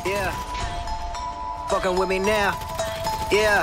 Yeah. Fucking with me now. Yeah.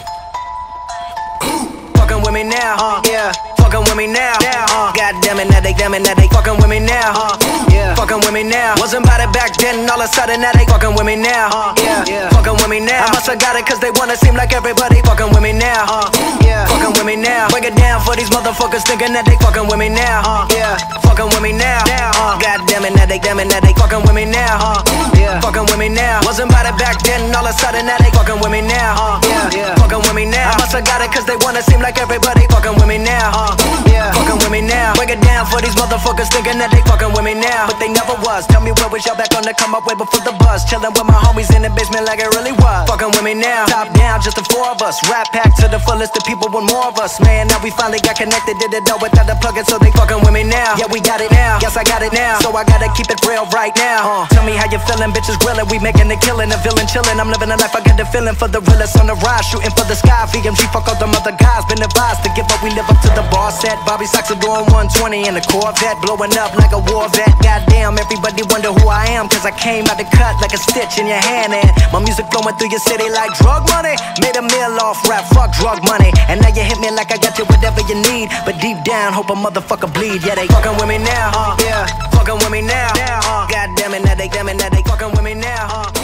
Fucking with me now. Yeah. Fucking with me now. God damn it, now they fucking with me now. Yeah. Fucking with me now. Wasn't about it back then, all of a sudden now they fucking with me now. Yeah. Fucking with me now. I must have got it cause they wanna seem like everybody fucking with me now. Yeah. Fucking with me now. Break it down for these motherfuckers thinking that they fucking with me now. Yeah. Fucking with me now. God damn it, now they fucking with me now. Yeah. Fucking with me now. Wasn't about it back then, all of a sudden now they fucking with me now. Yeah. Fucking with me now. I must have got it cause they wanna seem like everybody fucking with me now. Yeah. Fucking with me now. Break it down for these motherfuckers thinking that they fucking with me now, but they never was. Tell me where was y'all back on the come up way before the buzz? Chillin' with my homies in the basement like it really was. Fucking with me now. Top down, just the four of us. Rap pack to the fullest, the people want more of us. Man, now we finally got connected, did it all without the plug-in, so they fucking with me now. Yeah, we got it now. Yes, I got it now. So I gotta keep it real right now. Tell me how you feeling, bitches grilling. We making a killing, a villain chillin'. I'm living a life, I got the feeling for the realest on the rise. Shooting for the sky, VMG, fuck all them other guys. Been advised to give up, we live up to the bar set. Bobby Sox are doing 120 in the Corvette, blowing up like a war vet. Goddamn, everybody wonder who I am, cause I came out the cut like a stitch in your hand. And my music flowing through your city like drug money. Made a meal off rap, fuck drug money. And now you hit me like I got you whatever you need, but deep down, hope a motherfucker bleed. Yeah, they fucking with me now. Yeah, fucking with me now. God damn it, now they fucking with me now.